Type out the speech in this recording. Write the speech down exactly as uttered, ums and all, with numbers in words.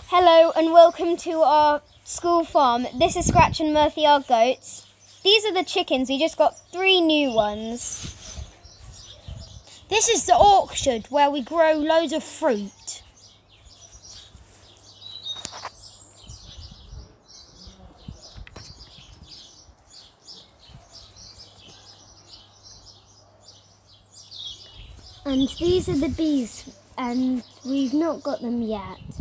Hello and welcome to our school farm. This is Scratch and Murphy, our goats. These are the chickens. We just got three new ones. This is the orchard where we grow loads of fruit. And these are the bees, and we've not got them yet.